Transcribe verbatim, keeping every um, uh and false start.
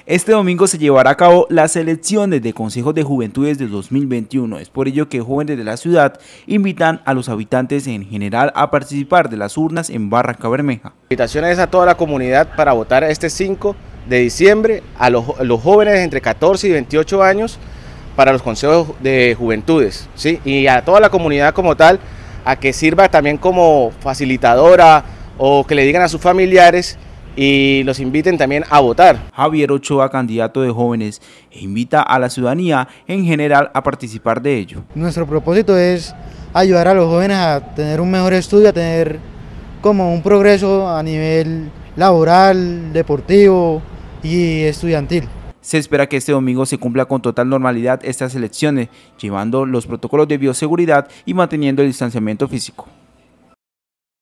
Este domingo se llevará a cabo las elecciones de consejos de juventudes de dos mil veintiuno. Es por ello que jóvenes de la ciudad invitan a los habitantes en general a participar de las urnas en Barrancabermeja. La invitación es a toda la comunidad para votar este cinco de diciembre a los, a los jóvenes entre catorce y veintiocho años para los consejos de juventudes, ¿sí? Y a toda la comunidad como tal a que sirva también como facilitadora o que le digan a sus familiares y los inviten también a votar. Javier Ochoa, candidato de jóvenes, invita a la ciudadanía en general a participar de ello. Nuestro propósito es ayudar a los jóvenes a tener un mejor estudio, a tener como un progreso a nivel laboral, deportivo y estudiantil. Se espera que este domingo se cumpla con total normalidad estas elecciones, llevando los protocolos de bioseguridad y manteniendo el distanciamiento físico.